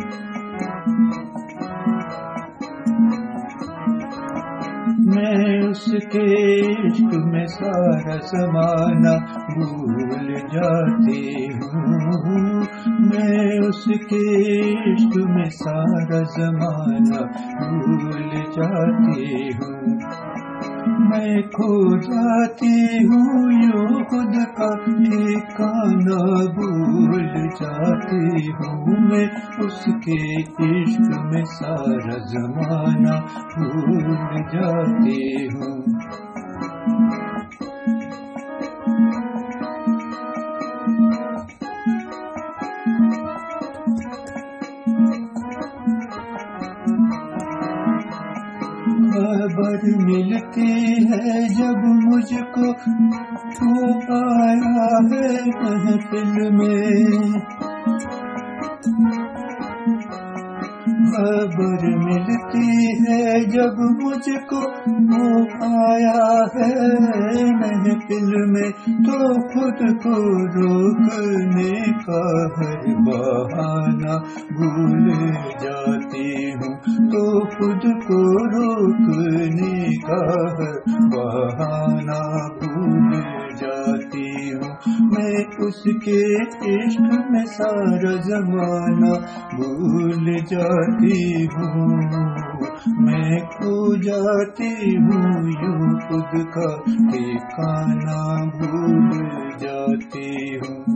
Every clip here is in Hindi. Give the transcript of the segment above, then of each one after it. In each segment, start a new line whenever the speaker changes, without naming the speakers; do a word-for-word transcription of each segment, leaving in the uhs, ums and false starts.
मैं उसके इश्क में सारा ज़माना भूल जाती हूँ। मैं उसके इश्क में सारा ज़माना भूल जाती हूँ। मैं खो जाती हूँ यूँ खुद का ठिकाना भूल जाती हूँ। मैं उसके इश्क में सारा ज़माना भूल जाती हूँ। खबर मिलती है जब मुझको तू आया है महफिल में। खबर मिलती है जब मुझको वो आया है महफिल में, तो खुद को रोकने का हर बहाना भूल जाती हूँ। तो खुद को रोकने का हर बहाना भूल जाती हूँ। मैं उसके इश्क में सारा ज़माना भूल जाती हूँ। मैं खो जाती हूँ यूँ खुद का ठिकाना भूल जाती हूँ।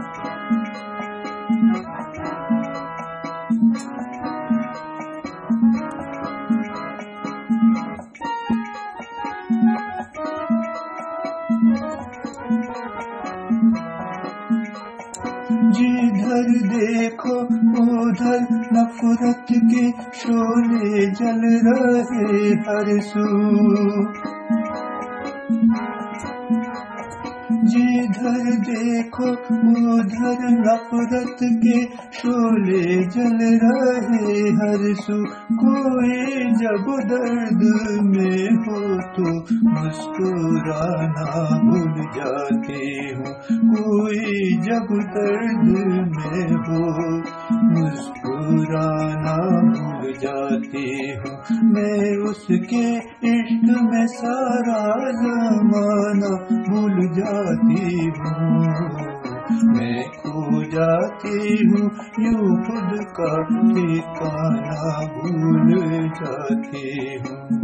जिधर देखो उधर नफरत के शोले जल रहे हर सू। जिधर देखो उधर नफरत के शोले जल रहे हर सू। कोई जब दर्द में हो तो मुस्कुराना भूल जाती हूँ। कोई जब दर्द में हो मुस्कुराना भूल जाती हूँ। मैं उसके इश्क में सारा ज़माना भूल जाती हूँ। मैं खो जाती हूँ यूँ खुद का ठिकाना भूल जाती हूँ।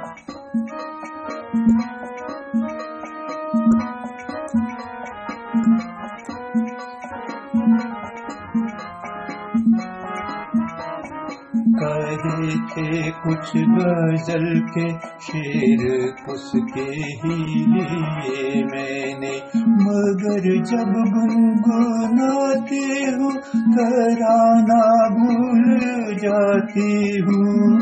कहे थे कुछ गजल के शेर उसके ही लिए मैंने, मगर जब गुनगुनाती हूँ तराना भूल जाती हूँ।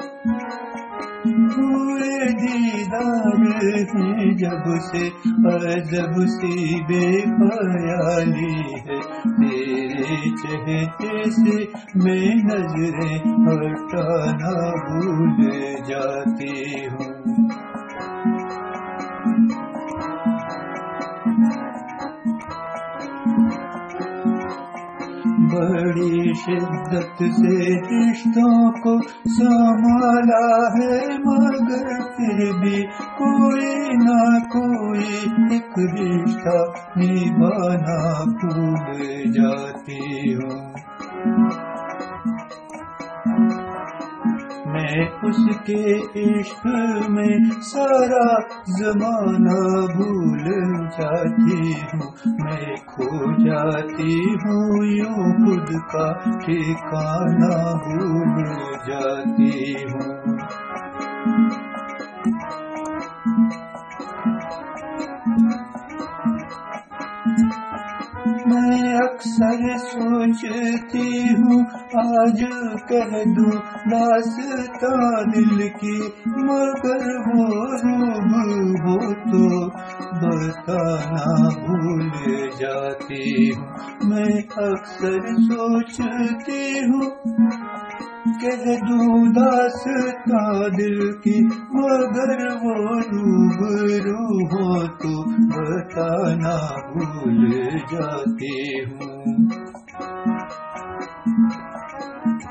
हुए दीदार है जब से अजब सी बेख्याली है। तेरे चेहरे से मैं नजरें हटाना भूल जाती हूँ। बड़ी शिद्दत से रिश्तों को संभाला है, मगर फिर भी कोई ना कोई एक रिश्ता निभाना भूल जाती हूँ। मैं उसके इश्क में सारा ज़माना भूल जाती हूँ। मैं खो जाती हूँ यूँ खुद का ठिकाना भूल जाती हूँ। मैं अक्सर सोचती हूँ आज कह दूँ दास्तां दिल की, मगर वो रूब हो तो बताना भूल जाती हूँ। मैं अक्सर सोचती हूँ कह दूँ दास्तां दिल की, मगर वो रूबरू हो तो बताना भूल जाती हूँ।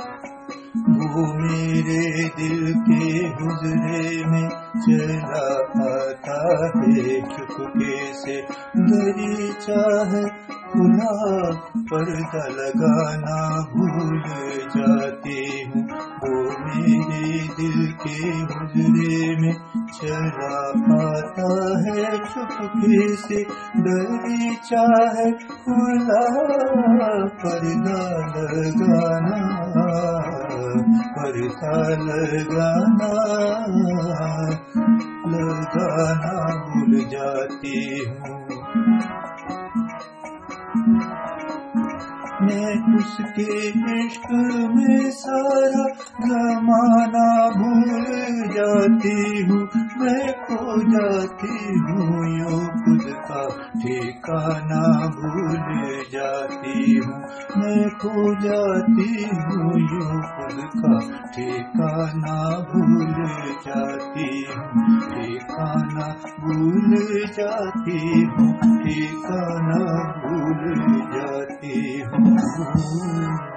वो मेरे दिल के हुजरे में चला आता है चुपके से। दरीचा है खुला पर्दा लगाना भूल जाती हूँ। वो मेरे दिल के हुजरे में चला आता है चुपके से। दरीचा है खुला पर्दा लगाना, पर्दा लगाना लगाना भूल जाती हूँ। मैं उसके इश्क में सारा जमाना भूल जाती हूँ। मैं खो जाती हूँ यूँ खुद का ठिकाना भूल जाती हूँ। मैं खो जाती हूँ यूँ खुद का ठिकाना भूल जाती हूँ। ठिकाना भूल जाती हूँ, ठिकाना भूल जाती हूँ।